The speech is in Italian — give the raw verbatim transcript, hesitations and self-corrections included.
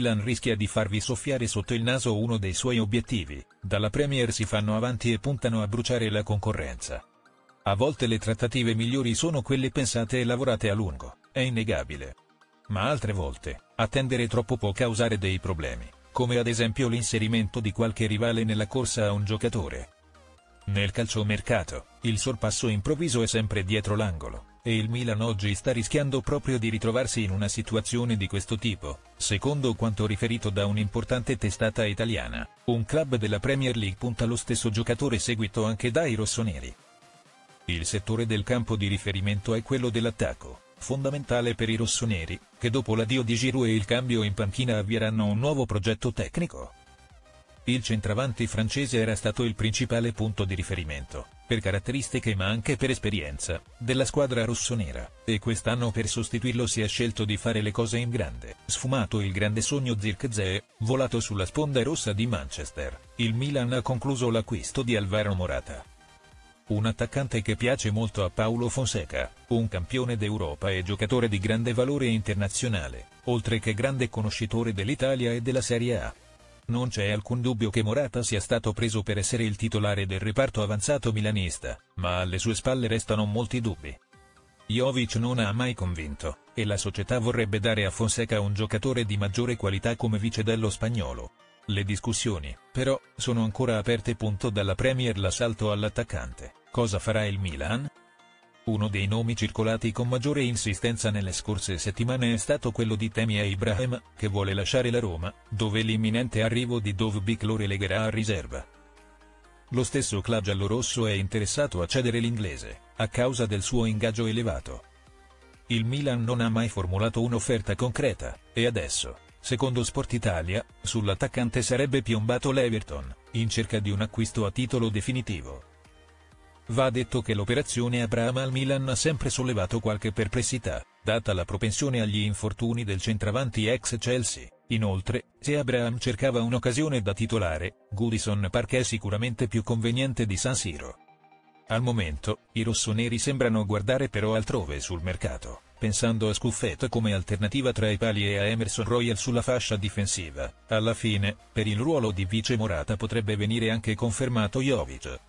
Milan rischia di farvi soffiare sotto il naso uno dei suoi obiettivi: dalla Premier si fanno avanti e puntano a bruciare la concorrenza. A volte le trattative migliori sono quelle pensate e lavorate a lungo, è innegabile. Ma altre volte, attendere troppo può causare dei problemi, come ad esempio l'inserimento di qualche rivale nella corsa a un giocatore. Nel calciomercato, il sorpasso improvviso è sempre dietro l'angolo, e il Milan oggi sta rischiando proprio di ritrovarsi in una situazione di questo tipo, secondo quanto riferito da un'importante testata italiana. Un club della Premier League punta lo stesso giocatore seguito anche dai rossoneri. Il settore del campo di riferimento è quello dell'attacco, fondamentale per i rossoneri, che dopo l'addio di Giroud e il cambio in panchina avvieranno un nuovo progetto tecnico. Il centravanti francese era stato il principale punto di riferimento, per caratteristiche ma anche per esperienza, della squadra rossonera, e quest'anno per sostituirlo si è scelto di fare le cose in grande. Sfumato il grande sogno Zirkzee, volato sulla sponda rossa di Manchester, il Milan ha concluso l'acquisto di Alvaro Morata. Un attaccante che piace molto a Paulo Fonseca, un campione d'Europa e giocatore di grande valore internazionale, oltre che grande conoscitore dell'Italia e della Serie A. Non c'è alcun dubbio che Morata sia stato preso per essere il titolare del reparto avanzato milanista, ma alle sue spalle restano molti dubbi. Jovic non ha mai convinto, e la società vorrebbe dare a Fonseca un giocatore di maggiore qualità come vice dello spagnolo. Le discussioni, però, sono ancora aperte. Punto dalla Premier l'assalto all'attaccante. Cosa farà il Milan? Uno dei nomi circolati con maggiore insistenza nelle scorse settimane è stato quello di Tammy Abraham, che vuole lasciare la Roma, dove l'imminente arrivo di Dovbyk lo relegherà a riserva. Lo stesso club giallorosso è interessato a cedere l'inglese, a causa del suo ingaggio elevato. Il Milan non ha mai formulato un'offerta concreta, e adesso, secondo Sport Italia, sull'attaccante sarebbe piombato l'Everton, in cerca di un acquisto a titolo definitivo. Va detto che l'operazione Abraham al Milan ha sempre sollevato qualche perplessità, data la propensione agli infortuni del centravanti ex Chelsea. Inoltre, se Abraham cercava un'occasione da titolare, Goodison Park è sicuramente più conveniente di San Siro. Al momento, i rossoneri sembrano guardare però altrove sul mercato, pensando a Scuffet come alternativa tra i pali e a Emerson Royal sulla fascia difensiva. Alla fine, per il ruolo di vice Morata potrebbe venire anche confermato Jovic.